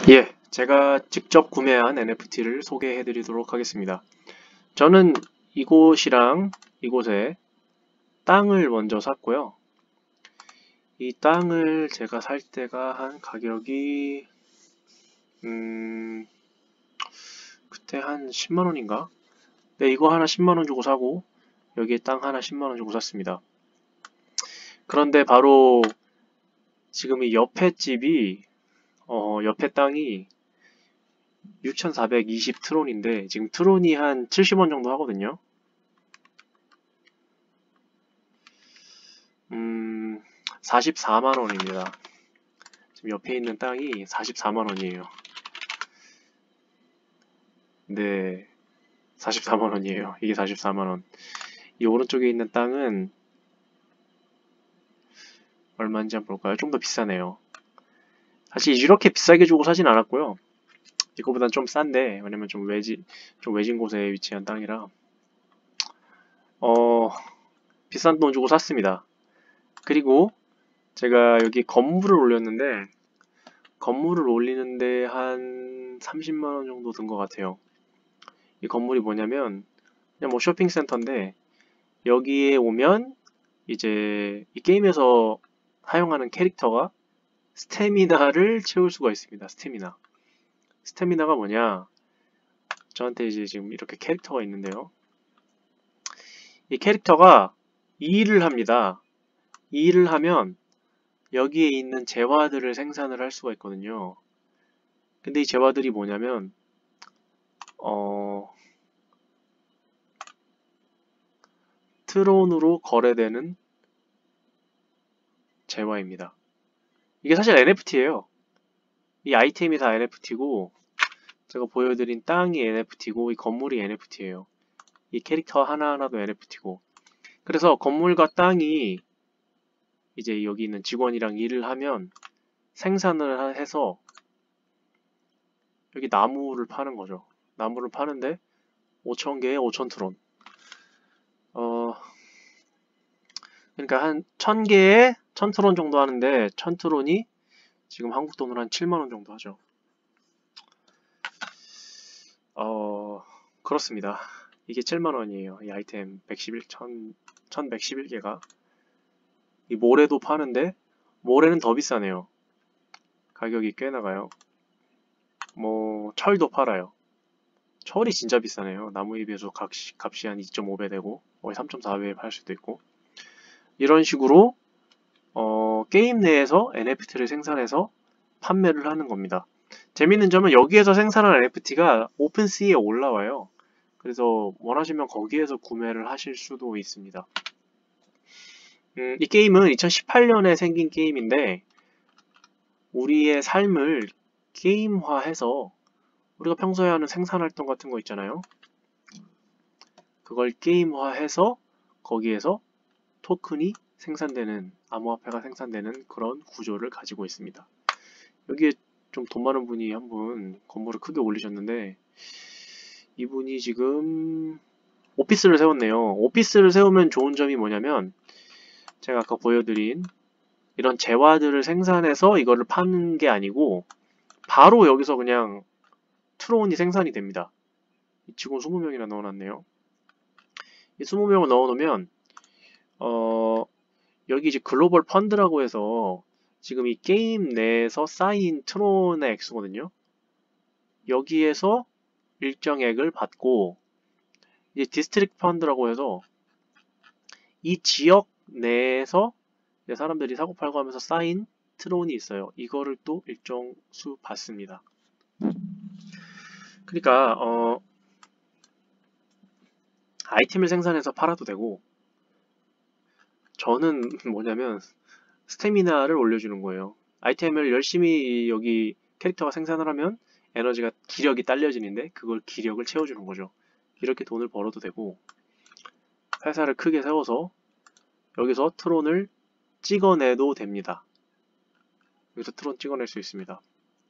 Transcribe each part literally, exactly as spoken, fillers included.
예, 제가 직접 구매한 엔에프티를 소개해 드리도록 하겠습니다. 저는 이곳이랑 이곳에 땅을 먼저 샀고요. 이 땅을 제가 살 때가 한 가격이 음 그때 한 십만 원인가? 네, 이거 하나 십만 원 주고 사고 여기에 땅 하나 십만 원 주고 샀습니다. 그런데 바로 지금 이 옆에 집이 어 옆에 땅이 육천사백이십 트론인데 지금 트론이 한 칠십 원 정도 하거든요. 음, 사십사만 원입니다. 지금 옆에 있는 땅이 사십사만 원이에요. 네, 사십사만 원이에요. 이게 사십사만 원. 이 오른쪽에 있는 땅은 얼마인지 한번 볼까요? 좀 더 비싸네요. 사실 이렇게 비싸게 주고 사진 않았고요. 이거보단 좀 싼데, 왜냐면 좀 외지, 좀 외진 곳에 위치한 땅이라, 어, 비싼 돈 주고 샀습니다. 그리고 제가 여기 건물을 올렸는데, 건물을 올리는데 한 삼십만 원 정도 든 것 같아요. 이 건물이 뭐냐면 그냥 뭐 쇼핑센터인데 여기에 오면 이제 이 게임에서 사용하는 캐릭터가 스태미나를 채울 수가 있습니다. 스태미나. 스태미나가 뭐냐? 저한테 이제 지금 이렇게 캐릭터가 있는데요. 이 캐릭터가 이 일을 합니다. 이 일을 하면 여기에 있는 재화들을 생산을 할 수가 있거든요. 근데 이 재화들이 뭐냐면 어 트론으로 거래되는 재화입니다. 이게 사실 엔에프티예요. 이 아이템이 다 엔에프티고 제가 보여드린 땅이 엔에프티고 이 건물이 엔에프티예요. 이 캐릭터 하나하나도 엔에프티고 그래서 건물과 땅이 이제 여기 있는 직원이랑 일을 하면 생산을 해서 여기 나무를 파는 거죠. 나무를 파는데 오천 개에 오천 트론. 어 그러니까 한 천 개에 천 트론 정도 하는데 천 트론이 지금 한국 돈으로 한 칠만 원 정도 하죠. 어 그렇습니다. 이게 칠만 원이에요. 이 아이템 백십일, 천백십일 개가 이 모래도 파는데 모래는 더 비싸네요. 가격이 꽤 나가요. 뭐 철도 팔아요. 철이 진짜 비싸네요. 나무에 비해서 값이, 값이 한 이 점 오 배 되고 거의 삼 점 사 배 팔 수도 있고 이런 식으로 어, 게임 내에서 엔에프티를 생산해서 판매를 하는 겁니다. 재밌는 점은 여기에서 생산한 엔에프티가 오픈시에 올라와요. 그래서 원하시면 거기에서 구매를 하실 수도 있습니다. 음, 이 게임은 이천십팔 년에 생긴 게임인데 우리의 삶을 게임화해서 우리가 평소에 하는 생산활동 같은 거 있잖아요. 그걸 게임화해서 거기에서 토큰이 생산되는, 암호화폐가 생산되는 그런 구조를 가지고 있습니다. 여기에 좀 돈 많은 분이 한 분 건물을 크게 올리셨는데 이분이 지금 오피스를 세웠네요. 오피스를 세우면 좋은 점이 뭐냐면 제가 아까 보여드린 이런 재화들을 생산해서 이거를 파는 게 아니고 바로 여기서 그냥 트론이 생산이 됩니다. 직원 이십 명이나 넣어놨네요. 이 이십 명을 넣어놓으면 어 여기 이제 글로벌 펀드라고 해서 지금 이 게임 내에서 쌓인 트론의 액수거든요. 여기에서 일정액을 받고 이제 디스트릭트 펀드라고 해서 이 지역 내에서 사람들이 사고팔고 하면서 쌓인 트론이 있어요. 이거를 또 일정 수 받습니다. 그러니까 어, 아이템을 생산해서 팔아도 되고 저는 뭐냐면 스태미나를 올려주는 거예요. 아이템을 열심히 여기 캐릭터가 생산을 하면 에너지가 기력이 딸려지는데 그걸 기력을 채워주는 거죠. 이렇게 돈을 벌어도 되고 회사를 크게 세워서 여기서 트론을 찍어내도 됩니다. 여기서 트론 찍어낼 수 있습니다.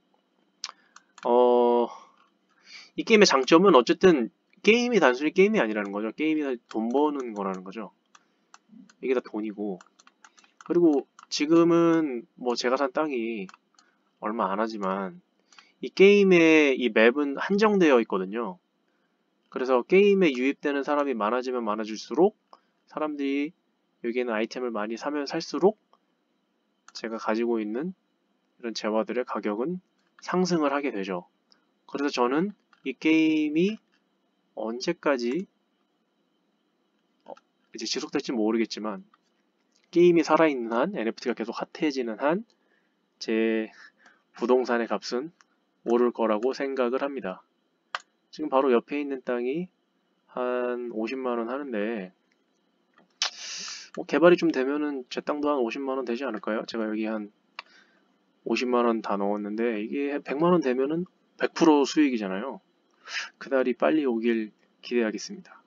어, 이 게임의 장점은 어쨌든 게임이 단순히 게임이 아니라는 거죠. 게임이 돈 버는 거라는 거죠. 이게 다 돈이고 그리고 지금은 뭐 제가 산 땅이 얼마 안 하지만 이 게임의 이 맵은 한정되어 있거든요. 그래서 게임에 유입되는 사람이 많아지면 많아질수록 사람들이 여기에는 아이템을 많이 사면 살수록 제가 가지고 있는 이런 재화들의 가격은 상승을 하게 되죠. 그래서 저는 이 게임이 언제까지 어, 이제 지속될지 모르겠지만 게임이 살아있는 한, 엔에프티가 계속 핫해지는 한 제 부동산의 값은 오를 거라고 생각을 합니다. 지금 바로 옆에 있는 땅이 한 오십만 원 하는데 뭐 개발이 좀 되면은 제 땅도 한 오십만 원 되지 않을까요? 제가 여기 한 오십만 원 다 넣었는데 이게 백만 원 되면은 백 퍼센트 수익이잖아요. 그날이 빨리 오길 기대하겠습니다.